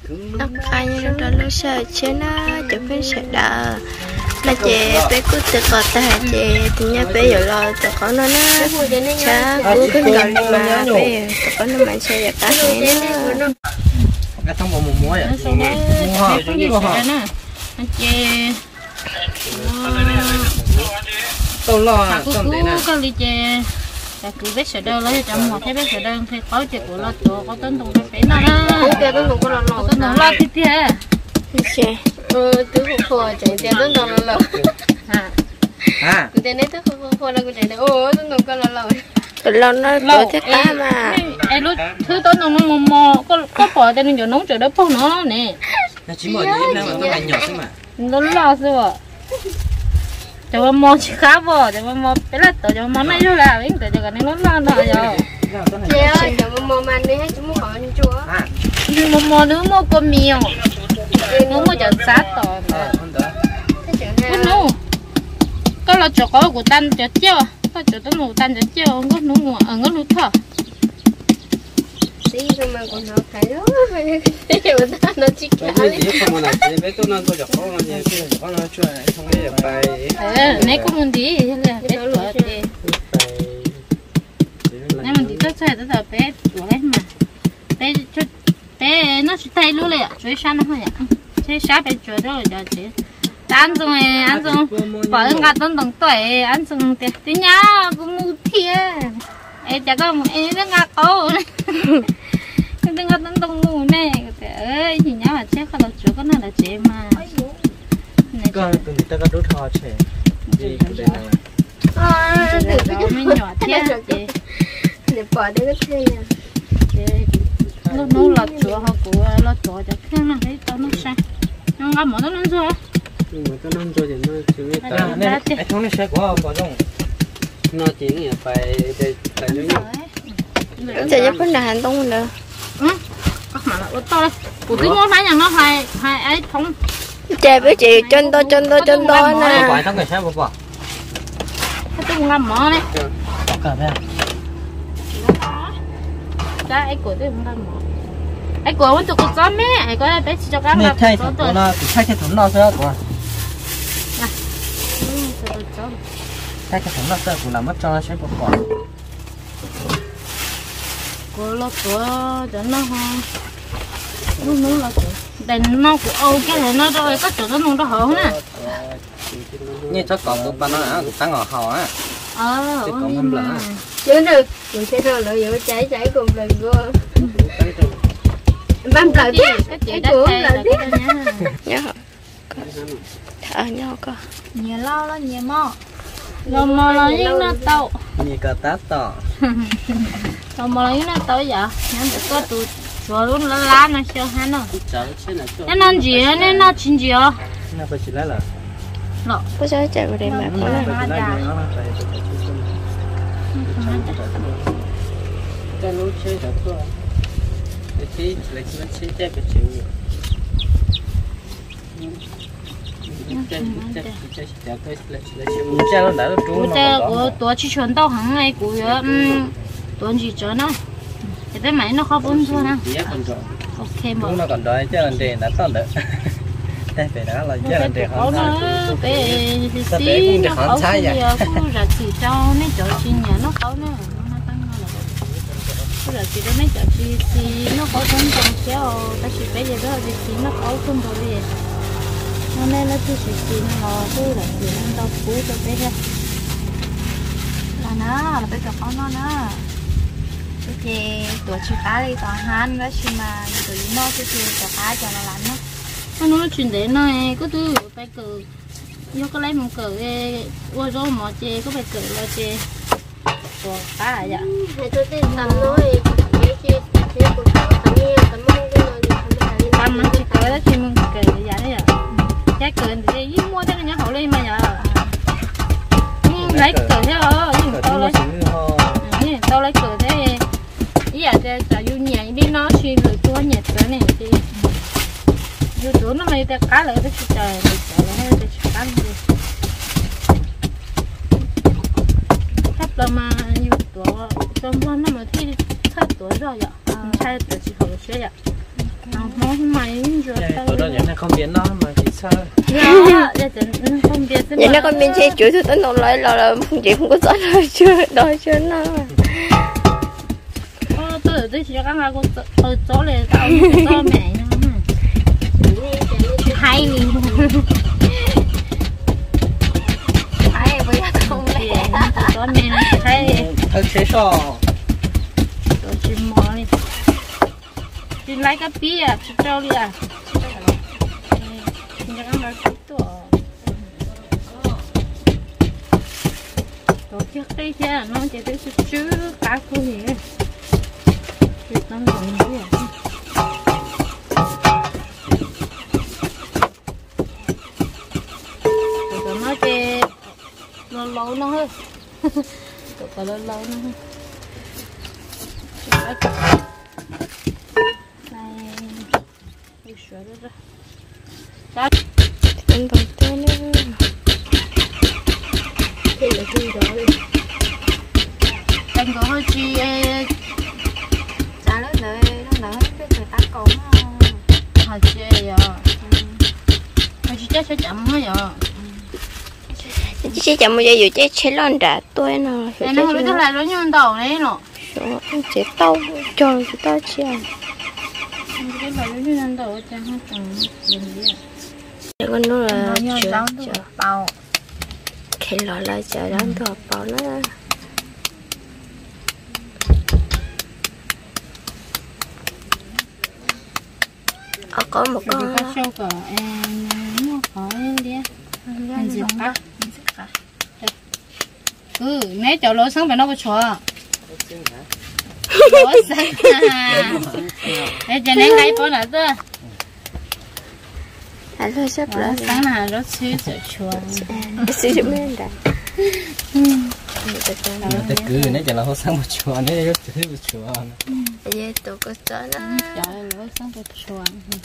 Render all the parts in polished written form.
nó khai như đó nó sợ chứ nó chụp phim sợ đờ là chị bé cứ tự có ta chị thì nhà bé giờ lo tự có nó cha cứ cái gọi mà bé tự có nó mạnh sẽ được cái nữa cái thông bộ một muối à mua chị tôi lo cứ có ly chè cứ biết sợ đâu lấy cho một thấy biết sợ đâu thì có chuyện của lo tổ có tấn công cái nó đó tấn công lo tấn công lo thì thế chè tứ phụ phò chạy tiền tấn công lo à tiền đấy tứ phụ phò là cái chạy đấy ô tấn công lo lo nó lo thế ta mà em lúc thứ tấn công nó mò có bỏ tên nó nóng trời đó phong nó nè nó chỉ mở đi mà nó lại nhỏ thôi mà nó lo rồi cho mò chỉ khá vợ cho mò bé là tổ cho mò này thôi là biết tổ cho cái này nó lo rồi chị ơi cho mò man đi hay chúng mò ăn chua nhưng mò nữa mò con mèo nó mò cho sát tổ cái nó có là cho có của tan cho chiêu có cho tao ngủ tan cho chiêu không có nó ngủ ở ngó thở đi rồi mà còn nó cái đó nó chỉ cái gì không muốn làm gì bé tôi nói tôi chọc con nó gì con nó chơi không biết được bài này có muốn đi là bé tuổi thì này mình đi tới chơi tới giờ bé tuổi mà bé nó chỉ tay luônเลย追山的话呀追山bé追到了就anh dùng bỏ anh gạt tông tông tuổi anh dùng tiền nhá cũng mua tiền em chả có một em đang ngắt ô đang ngắt tông tông mua này ơi thì nhá mà chết không được chỗ cái này là chế mà con tụi người ta có đốt thò chế gì cái này nó mới nhỏ thế để bỏ đây cái thế nó lọt chỗ họ của lọt chỗ cho khen là thấy tao nó sai nó ngắm một nó lên rồi nhưng mà nó cho thì nó chỉ biết ta nên cái thằng này sẽ có trong nó chỉ là phải để chạy cho con đàn tung được các bạn là to của cái món phải nhà nó hay ấy không chạy với chị chân to nè phải thằng này sẽ bỏ cái tung ngắm mỏ này cả đây cái ấy của tôi không ngắm mỏ ấy của nó tụi con mẹ ấy có bé cho các bạn thay thủng nó thay cái thủng nó sẽ của thay cái thủng nó sẽ của làm mất cho nó sẽ bỏ của nó của cho nó không nó là đèn nó của ô cái này nó rồi có chỗ nó nó hở nè như cho còn tụi bạn nó à tăng ngõ hò á chứ còn không lỡ chứ được mình sẽ thôi lợi dụng cháy cùng lần luôn băm cờ chứ cái của là nhớ thở nhau cơ nhiều lo nhiều mò lo mò lo những nó tàu nhiều cả tát tỏ lo mò lo những nó tàu vậy nhắn được có tụi rồi luôn lá nó cho hắn rồi nên ăn gì nên nó chín gì à nó phải chỉ lấy là nó có sao chạy vào đây mà có là cái lối chơi đó thôi cái lấy nó chơi chơi cái chịu của tôi chỉ chuẩn tao hàng ngày của tôi chỉ cho nó cái máy nó khó vốn thôi nè ok mà nó còn đói chứ lần đề đã tao được đây phải đó là chứ lần đề không nó bé xí nó khó cái gì cũng là chỉ cho nên chỗ chi nhà nó khó nữa cái là chỉ đó mấy chỗ chi nó khó không trong chéo ta chỉ bé gì đó thì xí nó khó không thôi đi nó nên nó chỉ xí nó cứ là chỉ nó tao cú cho bé ra là nó là bé cho con nó nè cái tuổi chỉ cá đi toàn han đó chứ mà tụi nó cái cho cá cho nó làm nó chuyện đến này có thứ phải cử vô có lấy một cử qua rồi mà chê có phải cử là chê của cá lại vậy thì tôi tin tầm nói chê của tầm nghe tầm mong cái nơi tầm mình chỉ cử đó chỉ mình cử vậy đấy à cái cử thì đi mua cái này hậu lên mà nhở lấy cử thế thôi tao lấy cử thế ý là cho vô nhà đi nó xuyên rồi chua nhạt cái này thì vô chỗ nó mới cá lại cái trời nó cá gì thấp là mà vô chỗ trong nó mà thi thấp tuổi rồi vậy sai tuổi chỉ học sẽ vậy nó mày rồi ở đó vậy nó không biến nó mà chỉ sao không biết vậy nó con bên chơi chuối thì tao nói lại là chị không có rõ rồi chưa đòi chưa nó tôi chỉ có con tôi chỗ này tao cho mẹ hay ai bây giờ không lẽ cho mẹ hay chế sò tôi chỉ mò đi chỉ lấy cái bia chỉ trâu đi à chỉ có con tôi tổ chức đây chứ nó chỉ tới chứ cá cô gì thì nó làm gì à tụi nó chơi lâu lâu nó hơn tụi nó lâu lâu nó hơn này đi sửa đó ra anh bằng tay nữa thì là gì đó đi anh có hơi chi trả lời nó nói biết người ta còn hơi chi à hơi chi chắc sẽ chậm hết rồi chỉ chẳng bao giờ dù chết chết lon đã tôi nó anh không biết cái này nó như đầu đấy nọ chết tao cho người ta chia cái này nó như đầu chẳng hết chẳng gì à con nó là chờ bao khi lo lại chờ đón thọ bao nó có một con sâu cỡ nó khỏi đi anh gì cả mấy chỗ lối sáng phải nó có chùa lối sáng để cho nên ngay bỏ lại tôi anh thôi sắp rồi sáng nào nó xíu sợ chùa xíu chút mấy đã แต่คือเนี่ยจะเราเขาสร้างมาชวนเนี่ยก็ซื้อมาชวน vậy tụi có cho nó trời lối sáng phải chùa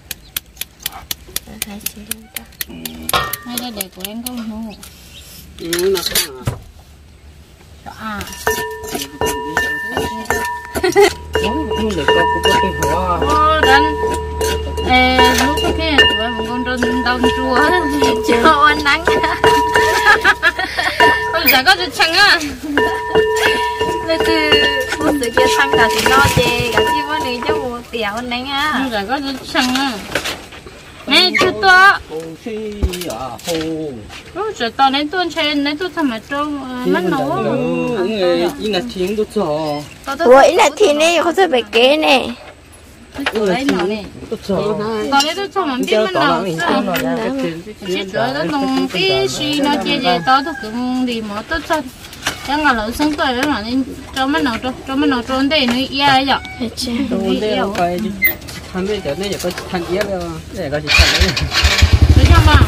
hai xíu đó hai đứa đẹp của em có không nó không à không được có cái hoa dan lúc cái tụi em còn đông chùa cho anh nắng bây giờ có chút chăng á đây cứ một sự kia sang cả thì lo chè cả chi vấn đề cho một tiểu anh nắng á bây giờ có chút chăng á nè chú to lúc giờ to nên tôi chơi nên tôi tham gia trong mắt nấu người ý là tiếng tôi cho vậy là thì này không thể bị kế này tôi lấy nó này tôi cho to nên tôi cho mình biết mắt nấu chỉ rồi nó nông tí xí nó chia chia to tôi cũng đi mà tôi cho chẳng là lỡ sống tôi đó là nên cho mắt nấu trốn đây nó ia vậy tôi đây không phảiทำได้แต่เนี่ยอย่าก็ทำเยอะเลยเนี่ยก็จะทำได้ tôi cho mà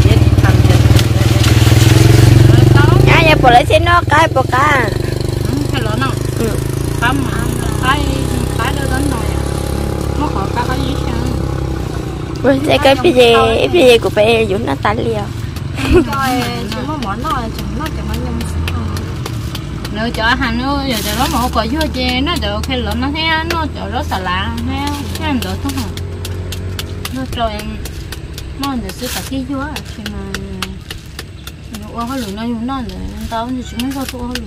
nhà nhà bỏ lại trên nó cái bỏ cả cái lỗ nào cái mà cái đó đến rồi nó có cái gì sao rồi sẽ cái gì của bé dũng nó tan liều coi chúng nó món nó chúng nó chẳng bao nhiêu nếu cho hành nó giờ cho nó một quả dưa chè nó được khi lợn nó thấy nó cho nó xà lạ thấy cái anh được không nó cho em nó đểซื้อcả cái dưa khi mà nó có lửa nó dùng nó để tao thì chúng nó có lửa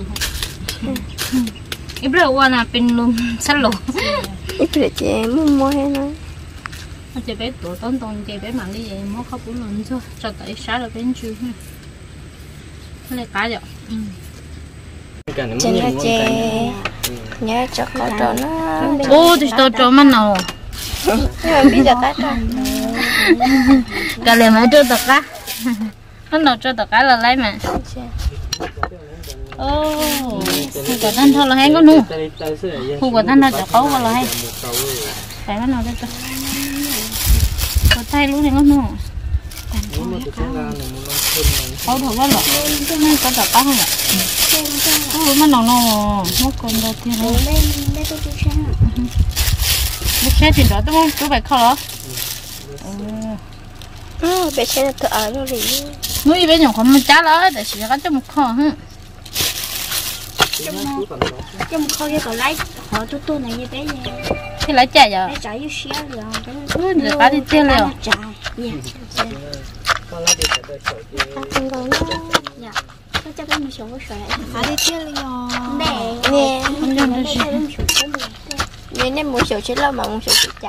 ít bữa qua là pin luôn sắt lửa ít bữa chè mua hay nói chị bé tổ tốn chị bé mặn đi vậy mới không bốn lần thôi cho tới sáng là bên chưa cái này cá rồi trên là chè nhớ cho có trò nó ô thì tôi cho mắt nào nhưng mà bây giờ cá trò cả liền mới cho tất cả lúc đầu cho tất cả là lấy mà ô khu của thanh thôi là hay có nu khu của thanh là cho có vào là hay phải mắt nào cho có tay luôn này có nu có được quá rồi cái có tất cả không ạ ô mắt nào nó còn đâu thì nó lúc xe thì đó đúng không chú phải khó bé xe là tự ở đâu đi nuôi bé nhỏ không chả đó để chỉ có cho một kho hả trong kho cái còn lấy họ tôi này như bé nha thì lấy chè giờ lấy trái yêu xía rồi được cá thì tiêu liều trái không có dạ nó cho cái một số sợi cá đi tiêu liều nè nè không cho nó gì nè nên một số chết lâu mà một số chết chả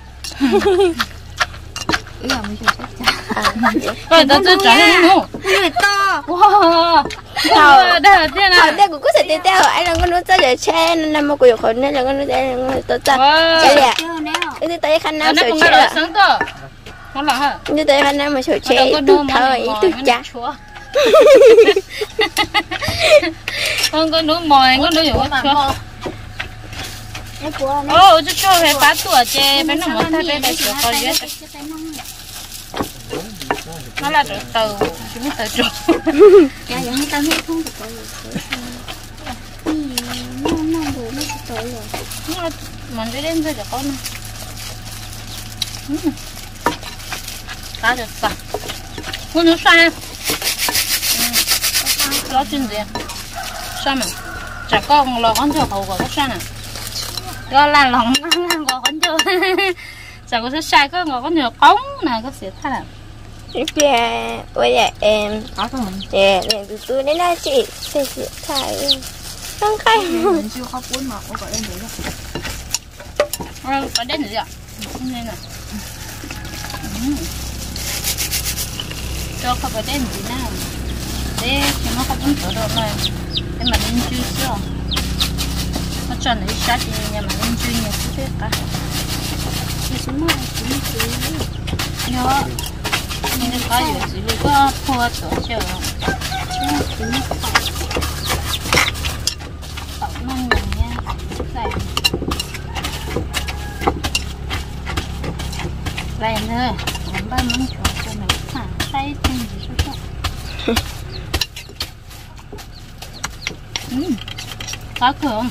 ý là một số chết chả rồi tao chưa trả hết luôn người to wow tao đây thế nào đây cũng có thể tiếp theo anh là con nuôi cho để che nên mà cũng còn nên là con nuôi đây là con to chơi ạ cái tới khăn nam sợi che là sáng tờ con là hả như tới khăn nam mà sợi che từ thời từ cha con có núi mồi con núi có chúa ô chú cho về phá tuổi chè bên nó một thay bên này sửa coi biết nó là từ chúng từ trụ dạ dạ tao hết không được rồi nó đủ nó tội rồi mình đi đến thôi cho con cá được sao con nó xoay nó chuyện gì xoay mà chả con lò con chưa hầu của nó xoay nè đó là lòng ngon của con chưa chả có sai có ngồi có nhiều cống này có sẽ thay là dạ bây giờ em dạ liền từ từ đến đây chị sẽ thay không khai mình chưa có cuốn mà có em vậy đó có đến gì ạ không nên nè cho không có đến gì nào để nó không muốn thở được rồi để mà lên chưa chưa nó cho nó sát thì nhà mà lên chưa nhiều thứ cả thì số mà nhớ nhưng có nhiều gì lúc có thua tổ chờ tao nông nhàng nha này này nữa còn ba món chuột cho mình thả say thêm gì chút chút có cửa không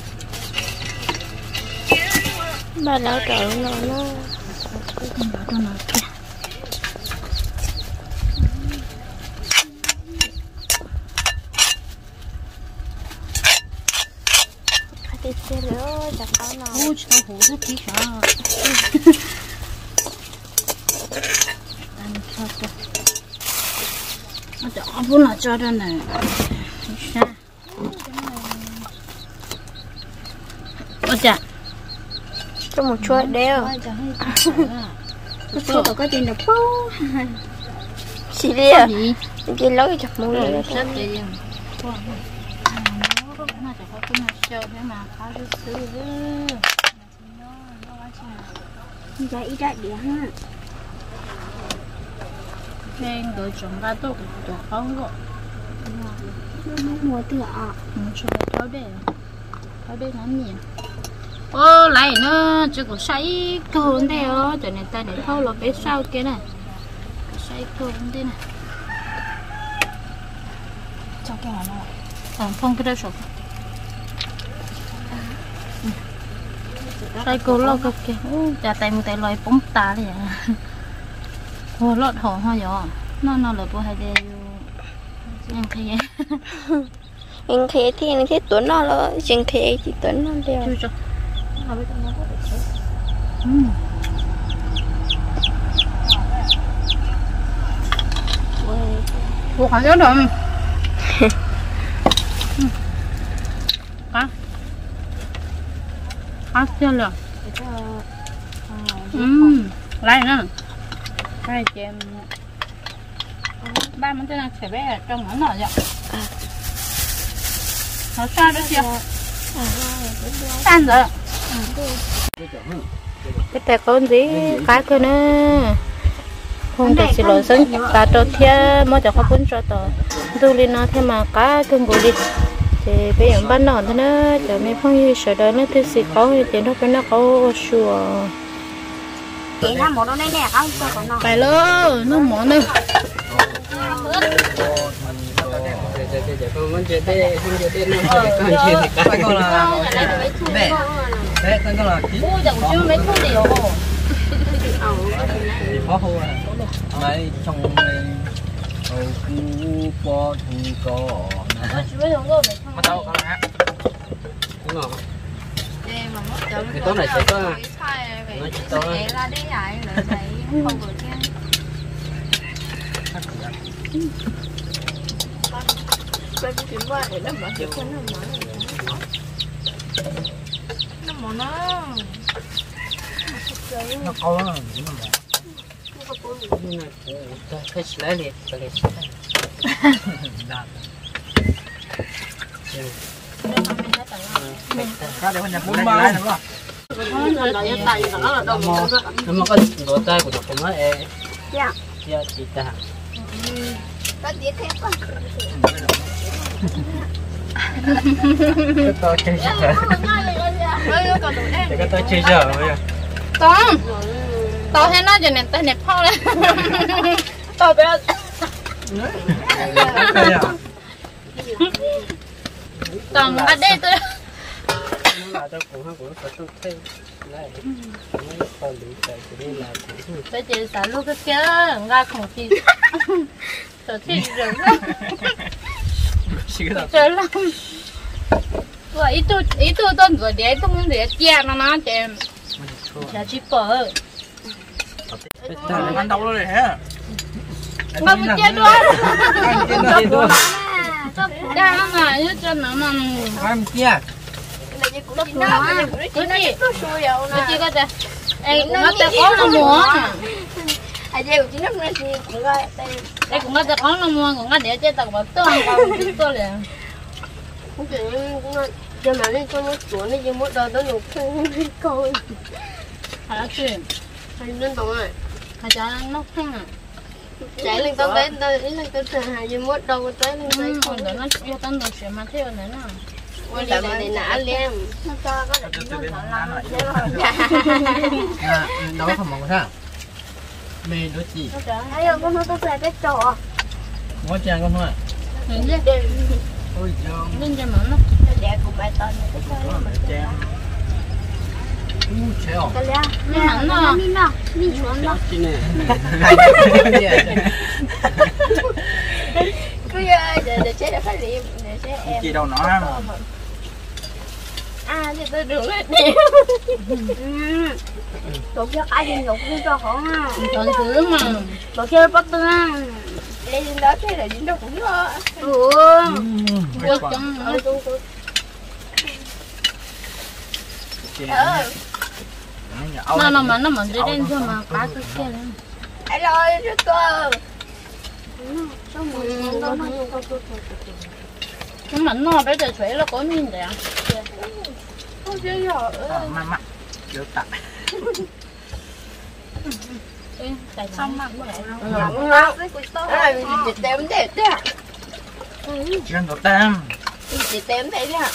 ba lão trợ nó đi chơi nữa chặt tao nào ôi tao hổ rất kỹ cả ăn cho tôi nó cho vốn là cho đây này sao ôi chà cho một chuột đeo chuột có tiền được phố xí đi à chị lấy chặt mũi rồi sắp đi nó chỉ có cái mặt trời thế mà khá là sướng dạ ít đại điểm ha nên đội chúng ta tốt tổ không rồi nó mua từ ạ cho tháo để ngắm nhìn ô lại nó chỉ có sấy cồn đây ó cho nên ta để thâu là bé sau kia này sấy cồn đây này cho cái nào không cái đó sụp sấy cồn lo cực kìa chả tay một tay loài bóng ta đấy à hồ lót hồ hoa gió nó là bữa hay để ăn khi anh khi thì anh khi tuấn nó là chừng khi chỉ tuấn nó đeo Ủa phải nhớ rồi chưa rồi lại nữa hai chị em ba món tên là sẽ bé trong món nào vậy nó sao đó chưa tan rồi cái tay con gì cá cơ nữa không thể chỉ lỗi sân cá trâu thia mới cho khó cuốn cho tờ tôi lên nó thêm mà cá cưng gù đi thì bây giờ bán nón thế nữa cho mấy phong như sợ đời nó thứ gì có thì tiền nó phải nó có sủa chị làm một đâu đây nè không cho con nó phải luôn nó món nữa con chơi tê không chơi tê nữa con chơi thì cá con là mẹ đấy con là kí chẳng chưa mấy thứ gì hổ thì khó hô à mấy trong này cu po thu co mà tao con hả đúng không cái tốt này sẽ có Nói chị tôi Vậy là đi lại lại vậy không được nha. Bên kiếm qua để nó mở chịu nó mở. Nó mỏ nó. nó có nó này cái lấy đi cái ra để mình nhập bốn bao nữa nó mà có đồ tay của đọc nó e dạ chị ta Có tiếng thép quá. cái to chơi giờ cái to chơi giờ bây giờ Con. Tao thấy nó giờ này tao nẹp phao đấy. Tao bé. Còn ở đây tôi bây giờ xả lúc cái kia ra không chi sợ chi rồi chơi lắm và ít tôi tôi rồi để tôi muốn để chia nó chơi là chỉ bờ ăn đâu rồi hả không chơi luôn đang mà như cho nó mà ăn kia nó chỉ có thế em cũng có có nó mua đây cũng có có nó mua cũng có để chơi tao bảo tôi không tôi liền cho mà lên con nó xuống đi nhưng mỗi đời nó nhục không coi hả chuyện hành lên tổng này hả cho nó không à chạy lên tao đến đây lên tao thường hành nhưng mỗi đầu tới lên đây còn đỡ nó cho tao đồ chuyện mà theo này nè quay lại để nã lên nó cho có đâu không mong sao mê đối chị thấy không con nó tôi lại cái trò ngó chàng con thôi ôi giời lên cho mỏng nó đẹp của bài toàn này cái treo đi hẳn nó đi xuống nó chị nè cứ để chế đã phát điểm để chế em chị đâu nói à thì tôi được hết điểm tụi cho ai đi ngục cho con á còn thứ mà tụi chơi bắt tương đây đó cái là dính đâu cũng lo được trong nó mà dưới đây thôi mà cá cái kia này ai ơi rất cơ nhưng mà nó bây giờ thuế nó có nhìn đấy à không chơi rồi mà mặt được tạ xong mà chị tém đẹp đấy ạ chuyện của tam chị tém thế đấy ạ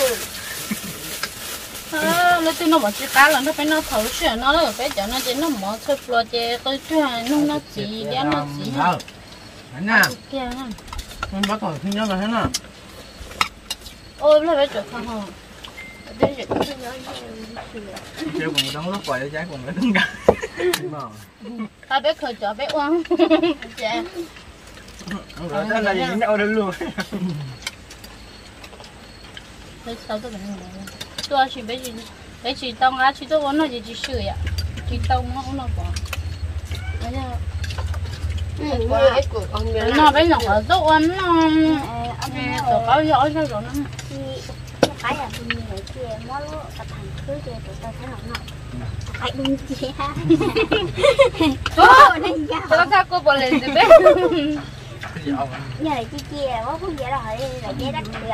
nó tin nó bảo chị cá là nó phải nó thấu chuyện nó ở bây giờ nó chỉ nó mở chơi lo chơi tôi chưa nó chỉ để nó chỉ nè kia ha con bắt頭先因為喺度， ôi nó phải chụp không treo cùng đống lúc quậy trái cùng nó đứng cả, ta biết khởi chợ biết uống dạ rồi đó là gì đâu được luôn, thế sao tôi vẫn tôi chỉ biết gì để chỉ tao ngã chỉ tôi uống nó chỉ sửa ạ chỉ tao nó uống nó bỏ nó bây giờ ở chỗ ăn nó tụi có giỏi sao rồi nó cái là tôi nhìn thấy kia mỗi lúc tập thành cứ kia tụi tao thấy nó phải đừng chia tôi sao cô bỏ lên rồi bé nhà này chia có không vậy là hỏi là chia đất được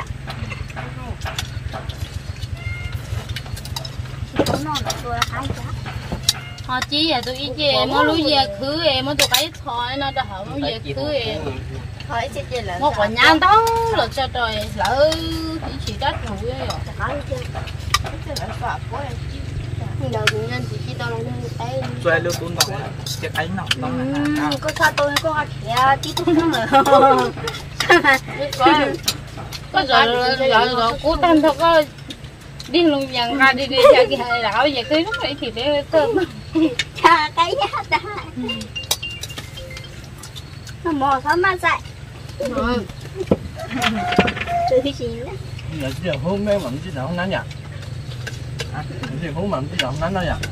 nó là tôi hai giá họ chỉ là tôi ý gì mỗi lúc về cứ em mỗi tụi cái thôi nó đã hỏi mỗi về cứ em hỏi chết gì là một quả nhang đó là cho trời lỡ chỉ đất ngủ rồi hỏi chết chết là sợ quá đầu tự nhiên chỉ khi tao lên tay xoay lưu tuôn vào cái ấy nọ có sao tôi có thẻ tí tút nữa có rồi cú tan thôi có đi luôn dần ra đi ra cái hệ đảo về cái lúc này thì để cơm cha cái giá ta nó mò sao mà dậy từ cái gì đó giờ chỉ là hôm nay vẫn chỉ là hôm nay nhỉ thì cũng mà cái giọng nắn đó vậy.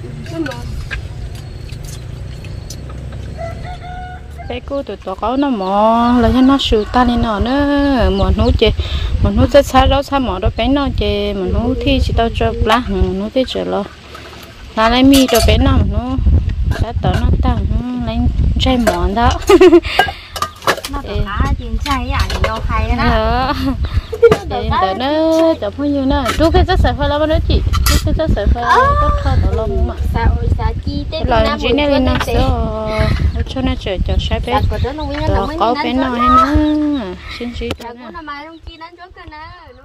bé cô tụi tao có nó mò là cho nó sưu ta lên nó nữa mò nấu chè mò nấu rất xa đó xa mò đó bé nó chè mò nấu thì chỉ tao cho lá mò nấu thì chờ lo là lấy mi cho bé nó nó đã tao nó tăng lấy trái mò đó nó tao cá chuyện trái à thì đâu hay đó để nó chở bao nhiêu nữa chú cái rất sạch phải làm đó chị chú cái rất sạch phải rất thao tao lông mà sao chi tết lần chỉ này lên nó cho nó chờ cho sai bé có bé nói hay nữa xin chị nó mai trong chi đánh chốt cái nè